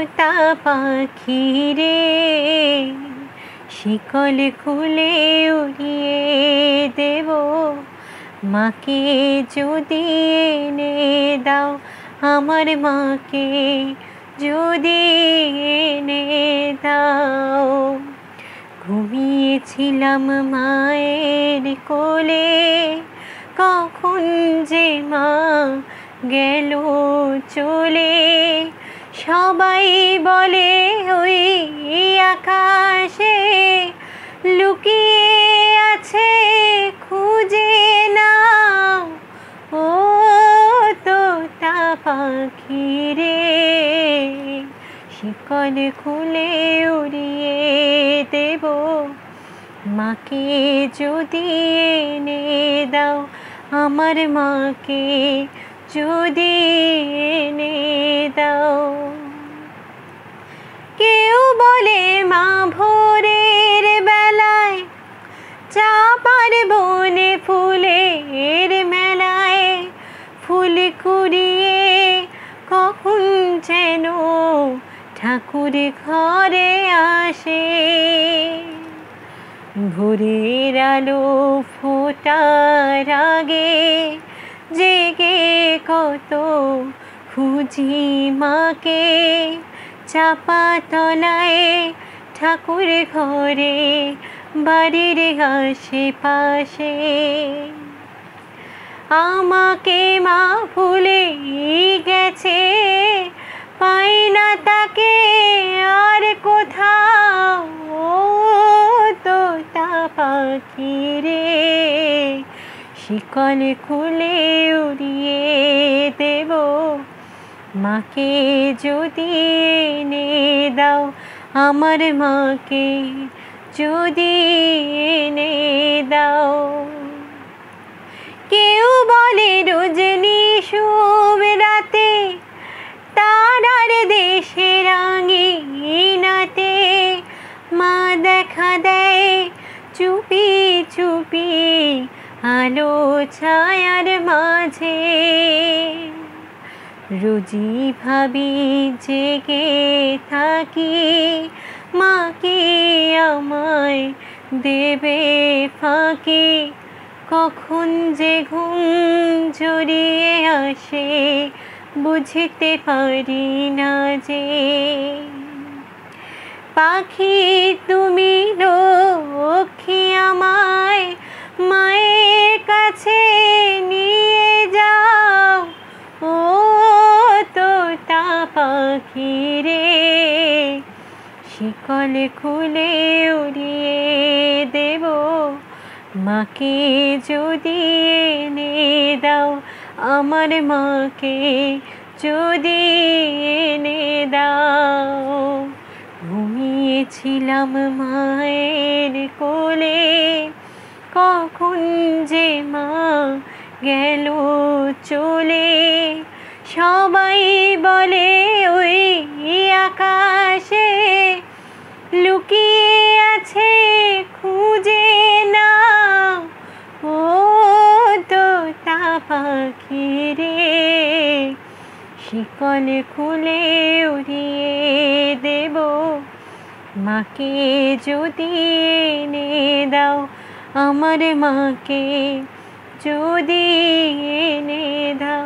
তোতা পাখি রে, শিকল খুলে উড়িয়ে দেব, মাকে যদি এনে দাও, আমার মাকে যদি এনে দাও। ঘুমিয়েছিলাম মায়ের কোলে, কখন যে মা গেল চলে। সবাই বলে ওই আকাশে লুকিয়ে আছে, খুঁজে নাও ও তোতা পাখি রে, শিকল খুলে উড়িয়ে দেব, মাকে যদি এনে দাও, আমার মাকে যদি এনে দাও। কেউ বলে মা ভোরের বেলায় চাপার বনে ফুলের মেলায় ফুল কুড়িয়ে কখন যেন ঠাকুর ঘরে আসে। ভোরের আলো ফোটার আগে জেগে কত খুঁজি মাকে, চাপা তলায় ঠাকুর ঘরে বাড়ির আশেপাশে। আমাকে মা ভুলে গেছে, পাই না তাকে আর কোথাও ও তোতা পাখি রে, শিকল খুলে উড়িয়ে দেব, মাকে যদি এনে দাও, আমার মাকে যদি এনে দাও। কেউ বলে রজনী শুভ রাতে তারার দেশে রাঙিনাতে মা দেখা দেয় চুপি চুপি আলো ছায়ার মাঝে। রোজি ভাবি জেগে থাকি, মাকে আমায় দেবে ফাঁকি, কখন যে ঘুম জড়িয়ে আসে বুঝতে পারি না যে। পাখি তুমি লক্ষ্মী আমায় মায়ের কাছে নিয়ে যাও ও তোতা পাখি রে, শিকল খুলে উড়িয়ে দেব, মাকে যদি এনে দাও, আমার মাকে যদি এনে দাও। ঘুমিয়েছিলাম মায়ের কোলে, কখন যে মা গেল চলে। সবাই বলে ওই আকাশে লুকিয়ে আছে, খুঁজে নাও ও তোতা পাখি রে, শিকল খুলে উড়িয়ে দেব, মাকে যদি এনে দাও, আমার মাকে যদি এনে দাও।